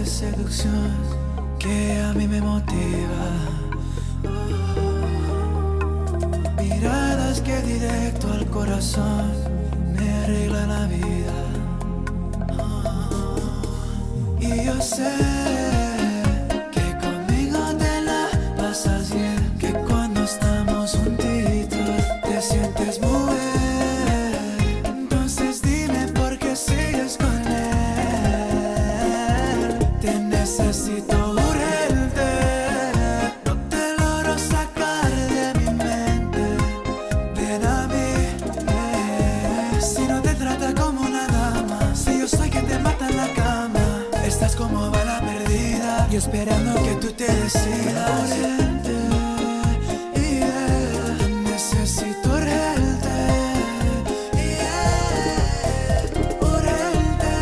de seducción que a mí me motiva. Miradas que directo al corazón me arreglan la vida. Y yo sé que conmigo te la pasas bien, que cuando estamos juntitos te sientes mujer. Entonces dime por qué sigues con él. Te necesito urgente, no te logro sacar de mi mente. Ven a mí, si no te trata como una dama, si yo soy quien te mata en la cama. Estás como bala perdida y esperando que tú te decidas. Urgente, yeah. Necesito urgente, yeah. Urgente,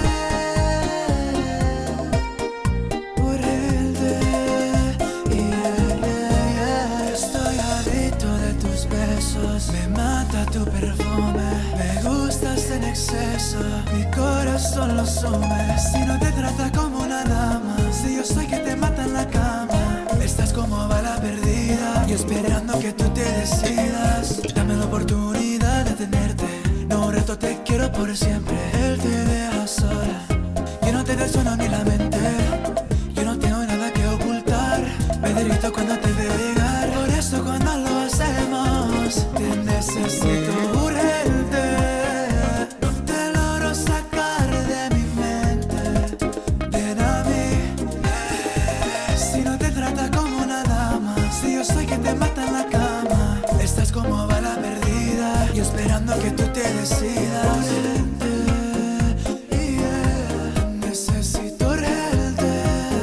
urgente, yeah, yeah. Estoy adicto de tus besos, me mata tu perfume, me gustas en exceso, mi corazón lo sume. Si no te trata como una dama, si yo soy quien te mata en la cama. Estás como bala perdida y esperando que tú te decidas. Dame la oportunidad de tenerte, no reto, te quiero por siempre. Él te deja sola, yo no te dessueno ni la mente. Yo no tengo nada que ocultar, me derrito cuando te veo llegar. Por eso cuando lo hacemos, te necesito urgente. No te logro sacar de mi mente. Ven a mí, si no te trata como una dama, si yo soy quien te mata en la cama. Estás como bala perdida y esperando que tú te decidas. Urgente, yeah. Necesito urgente,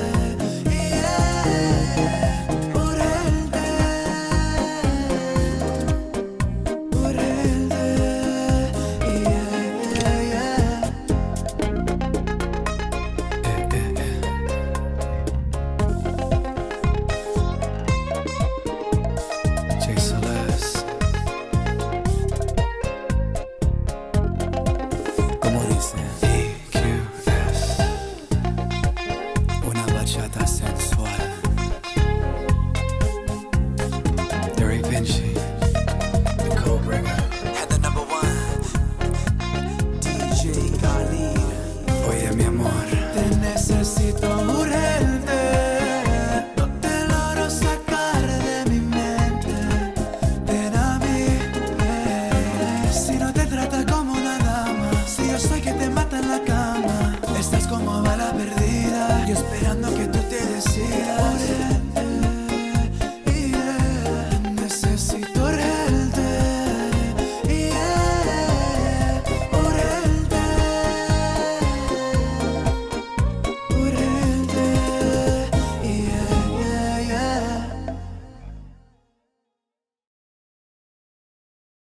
yeah. Urgente, urgente, yeah, yeah. Jay Celeste. Como dice EQS, una bachata sensual. Derek Vinci.